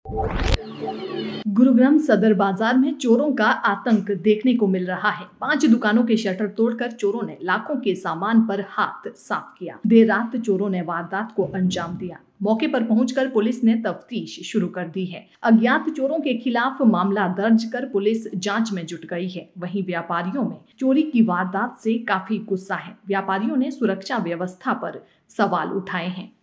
गुरुग्राम सदर बाजार में चोरों का आतंक देखने को मिल रहा है। 5 दुकानों के शटर तोड़कर चोरों ने लाखों के सामान पर हाथ साफ किया। देर रात चोरों ने वारदात को अंजाम दिया। मौके पर पहुंचकर पुलिस ने तफ्तीश शुरू कर दी है। अज्ञात चोरों के खिलाफ मामला दर्ज कर पुलिस जांच में जुट गई है। वहीं व्यापारियों में चोरी की वारदात से काफी गुस्सा है। व्यापारियों ने सुरक्षा व्यवस्था पर सवाल उठाए हैं।